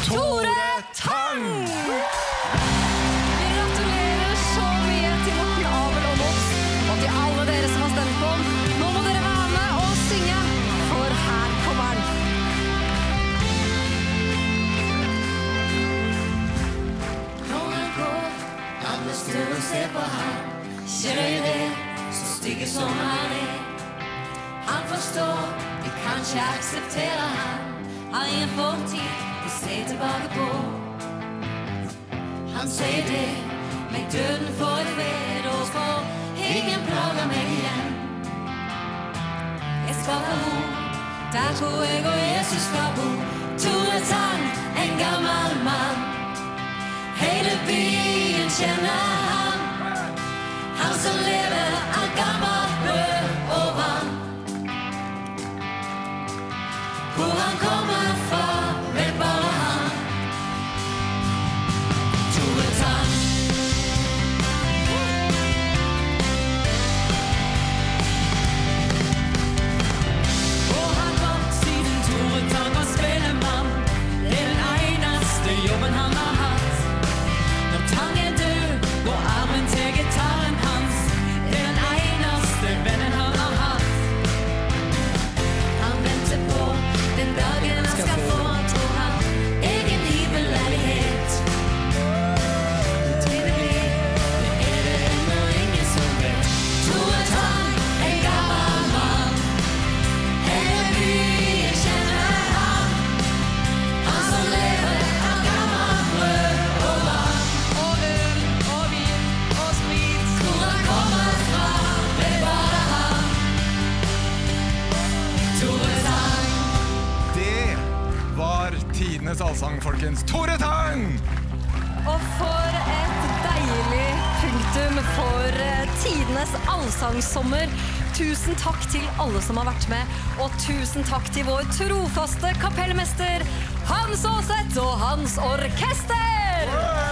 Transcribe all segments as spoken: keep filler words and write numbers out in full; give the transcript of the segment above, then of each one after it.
Tore Tang! Vi gratulerer så mye til Morten Abel og Mops, og til alle dere som har stemt på. Nå må dere være med og synge, for her kommer den. Når han går, alle står og ser på han. Kjenner jeg det, så stygge som han er. Han forstår, vi kan ikke akseptere han. Har ingen fortid å se tilbake på. Han sier det, meg døden for et ved, og for ingen plager meg igjen. Jeg skal få bo, der hvor jeg og Jesus skal bo. Tore Tang, en gammel mann. Hele byen kjenner han. Han som lever av gammelt brød og vann. Hvor han kommer fra, vet bare han. Tore Tang. Og han gått siden Tore Tang var spillemann. Det er den eneste jobben han har hatt. Når Tang er død, går armen til gitaren hans. Det er den eneste vennen han har hatt. Han venter på den dagen han skal få, tror han, egen hybelleilighet. Det vil bli, det er det ennå ingen som vet. Tore Tang, en gammel mann. Hele byen kjenner han. Han som lever av gammelt brød og vann. Og øl, og vin, og sprit. Hvor han kommer fra, vet bare han. Tore Tang. Det var tidenes allsang, folkens. Tore Tang! Og for et deilig punktum for eh, tidenes allsangsommer. Tusen takk til alle som har vært med, og tusen takk til vår trofaste kapellmester, Hans Åseth og hans orkester!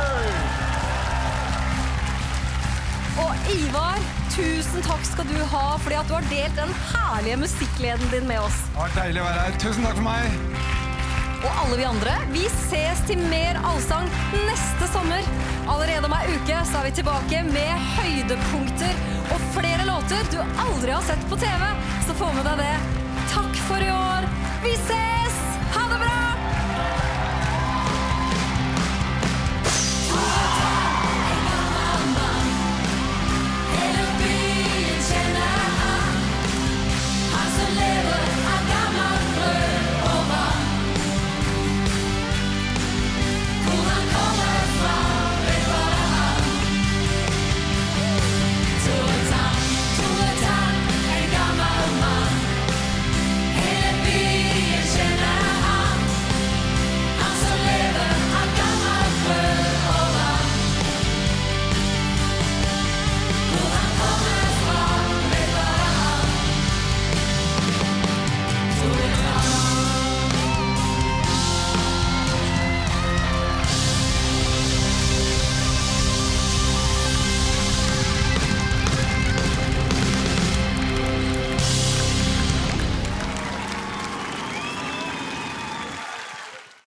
Og Ivar, tusen takk skal du ha, fordi at du har delt den herlige musikkleden din med oss. Det var deilig å være her. Tusen takk for meg. Og alle vi andre, vi ses til mer allsang neste sommer. Allerede om ei uke så er vi tilbake med høydepunkter og flere låter du aldri har sett på T V. Så få med deg det. Takk for i år. Vi ses! Ha det bra!